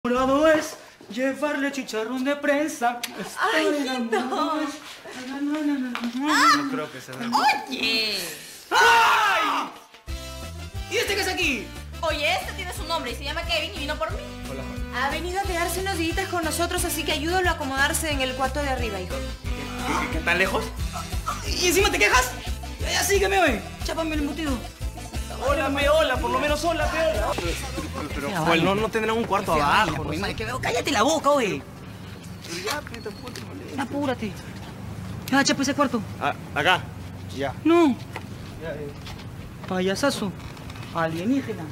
Enamorado es llevarle chicharrón de prensa. ¡Ay, hijito! No creo que sea nada. ¡Oye! ¡Ay! ¿Y este qué es aquí? Oye, este tiene su nombre y se llama Kevin y vino por mí. Hola. Ha venido a quedarse unos días con nosotros, así que ayúdalo a acomodarse en el cuarto de arriba, hijo. ¿Qué tan lejos? ¿Y encima te quejas? Ya sígueme, oye. Chápame el embutido. Hola, hola, por lo menos hola, hola. Pero Joel, no tendrán un cuarto abajo. Pues, madre, que veo, cállate la boca, oye. Pero ya, tampoco te molestes. Apúrate. Ya, chapa ese cuarto. Ah, acá. Ya. No, Ya, payasazo. Alienígena.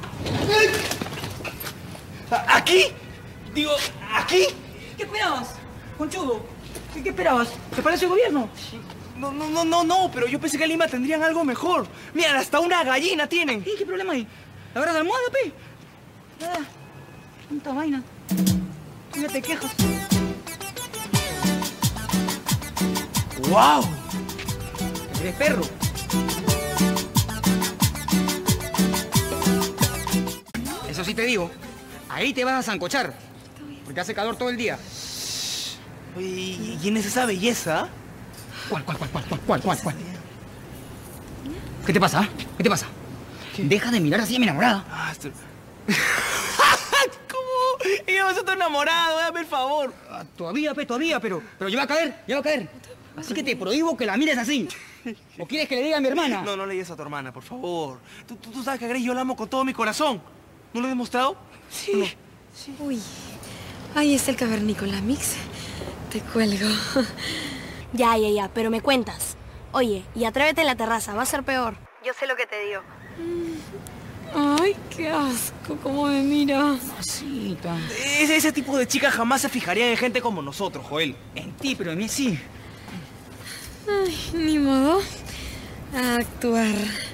¿Aquí? Digo, ¿aquí? ¿Qué esperabas, conchudo? ¿Qué esperabas? ¿Te parece el gobierno? No, pero yo pensé que en Lima tendrían algo mejor. Mira, hasta una gallina tienen. ¿Qué problema hay? La verdad, almohada, pe. Nada. Tanta vaina. Ya te quejas. ¡Wow! Eres perro. Eso sí te digo, ahí te vas a zancochar, porque hace calor todo el día. Oye, ¿y quién es esa belleza? ¿Cuál? ¿Qué te pasa? ¿Qué te pasa? Deja de mirar así a mi enamorada. Ah, ¿Cómo? Ella va a estar enamorado, dame el favor. Todavía, pero ya va a caer. Así que te prohíbo que la mires así. ¿O quieres que le diga a mi hermana? No le digas a tu hermana, por favor. Tú sabes que a Grace yo la amo con todo mi corazón. ¿No lo he demostrado? Sí. No. Sí. Uy, ahí está el cavernícola, Mix. Te cuelgo. Ya, pero me cuentas. Oye, y atrévete en la terraza, va a ser peor. Yo sé lo que te digo. Ay, qué asco, cómo me mira. Masita. Ese tipo de chicas jamás se fijarían en gente como nosotros, Joel. En ti, pero en mí sí. Ay, ni modo. A actuar.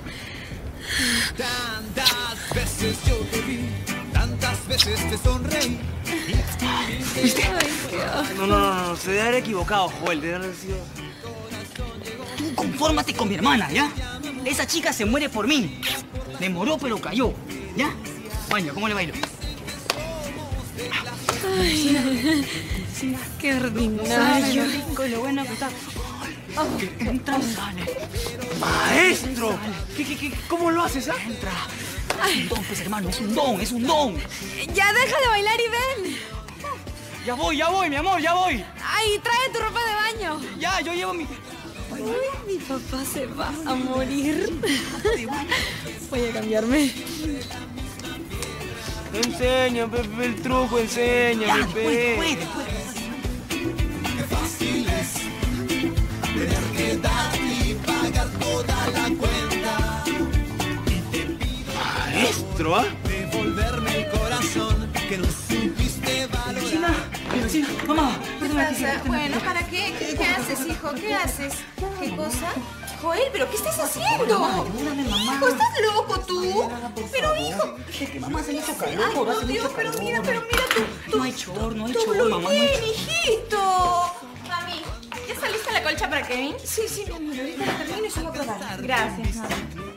Tantas veces yo te vi, tantas veces te sonreí. ¿Viste? Ay, qué asco. No, se debe haber equivocado, Joel. Debe haber sido... Tú confórmate con mi hermana, ¿ya? Esa chica se muere por mí. Demoró, pero cayó. ¿Ya? Baño, ¿cómo le bailo? Ay, qué ordinario. Y lo bueno que está... Que entra, sale. ¡Maestro! ¿Cómo lo haces, ah? Entra. Es un don, pues, hermano, es un don. Ya deja de bailar y ven. Ya voy, mi amor, ya voy. Ay, trae tu ropa de baño. Ya, yo llevo mi... Uy, mi papá se va a morir. Voy a cambiarme. Enseña, Pepe, el truco, enseña, Ya, Pepe. puede. Qué fácil es tener que dar y pagar toda la cuenta. Maestro, ¿ah? Devolverme el corazón que no supiste valorar. Vecina, mamá, perdóname. Bueno, ¿para qué? ¿Qué haces, hijo? ¿Qué haces? ¿Qué cosa? Joel, ¿pero qué estás haciendo? Ayúdame, mamá. Hijo, ¿estás loco tú? Pero, hijo... Es que mamá hace mucho Ay, calor, no, hace Dios, mucho pero calor. mira tú. No hay chor, Tú mamá. No hay bien, chor. hijito. Mami, ¿ya saliste la colcha para Kevin? Sí, mi amor, ahorita la termino y se va a probar. Gracias, mami.